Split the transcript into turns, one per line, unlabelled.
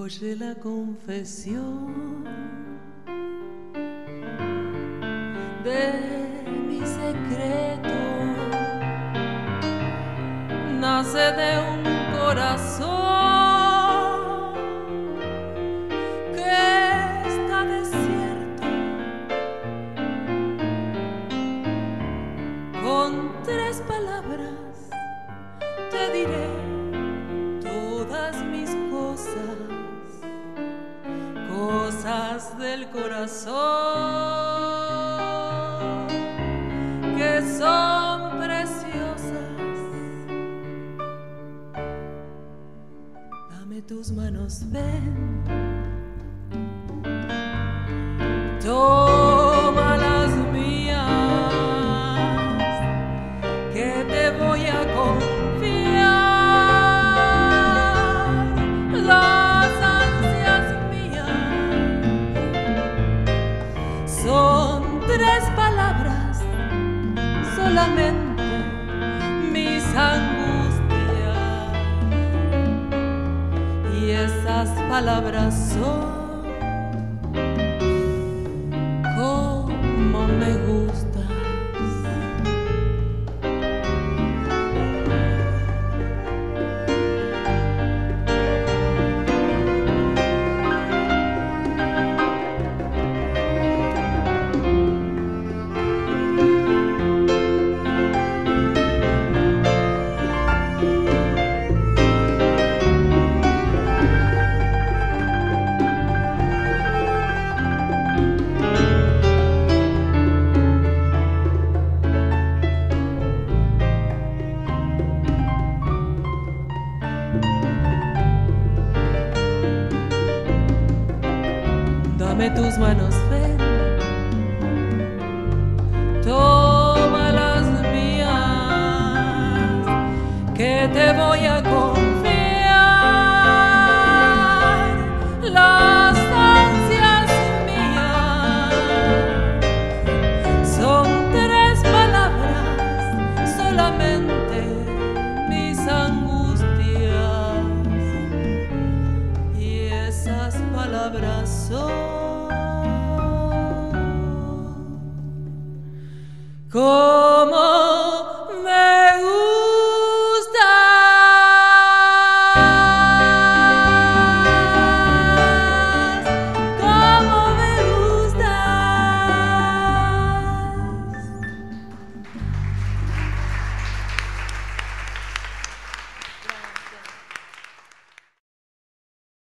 Oye la confesión de mi secreto, nace de un corazón que está desierto. Con 3 palabras te diré todas mis cosas, cosas del corazón que son preciosas. Dame tus manos, ven, toma las mías, que te voy a confiar las ansias mías. Son 3 palabras solamente, mis angustias, y esas palabras son como me gustas. Dame tus manos, ven, toma las mías, que te voy a confiar las ansias mías. Son 3 palabras solamente, mis angustias, y esas palabras son